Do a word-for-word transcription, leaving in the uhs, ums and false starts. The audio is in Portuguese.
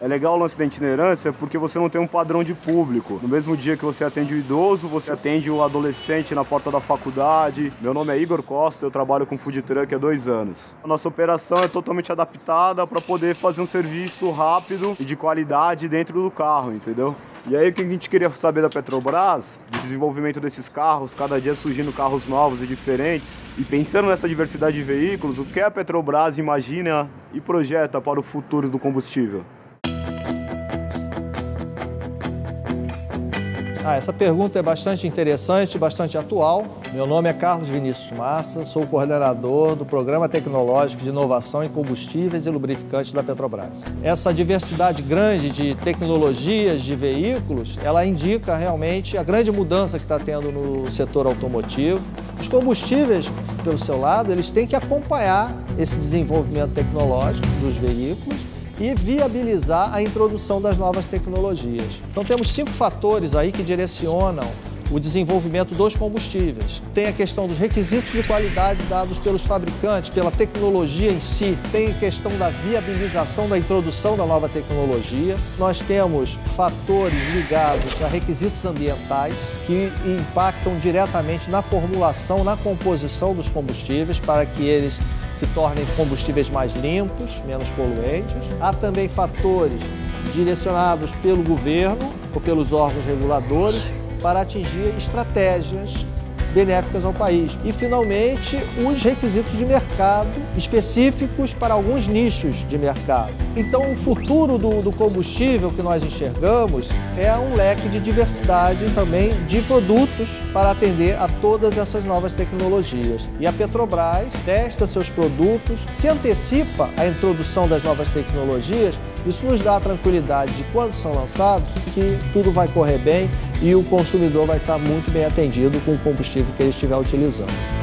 É legal o lance da itinerância porque você não tem um padrão de público. No mesmo dia que você atende o idoso, você atende o adolescente na porta da faculdade. Meu nome é Igor Costa, eu trabalho com food truck há dois anos. A nossa operação é totalmente adaptada para poder fazer um serviço rápido e de qualidade dentro do carro, entendeu? E aí o que a gente queria saber da Petrobras, de desenvolvimento desses carros, cada dia surgindo carros novos e diferentes, e pensando nessa diversidade de veículos, o que a Petrobras imagina e projeta para o futuro do combustível? Ah, essa pergunta é bastante interessante, bastante atual. Meu nome é Carlos Vinícius Massa, sou coordenador do Programa Tecnológico de Inovação em Combustíveis e Lubrificantes da Petrobras. Essa diversidade grande de tecnologias de veículos, ela indica realmente a grande mudança que está tendo no setor automotivo. Os combustíveis, pelo seu lado, eles têm que acompanhar esse desenvolvimento tecnológico dos veículos e viabilizar a introdução das novas tecnologias. Então temos cinco fatores aí que direcionam o desenvolvimento dos combustíveis. Tem a questão dos requisitos de qualidade dados pelos fabricantes, pela tecnologia em si. Tem a questão da viabilização da introdução da nova tecnologia. Nós temos fatores ligados a requisitos ambientais que impactam diretamente na formulação, na composição dos combustíveis para que eles se tornem combustíveis mais limpos, menos poluentes. Há também fatores direcionados pelo governo ou pelos órgãos reguladores para atingir estratégias benéficas ao país. E, finalmente, os requisitos de mercado específicos para alguns nichos de mercado. Então, o futuro do, do combustível que nós enxergamos é um leque de diversidade também de produtos para atender a todas essas novas tecnologias. E a Petrobras testa seus produtos, se antecipa à introdução das novas tecnologias. Isso nos dá a tranquilidade de, quando são lançados, que tudo vai correr bem e o consumidor vai estar muito bem atendido com o combustível que ele estiver utilizando.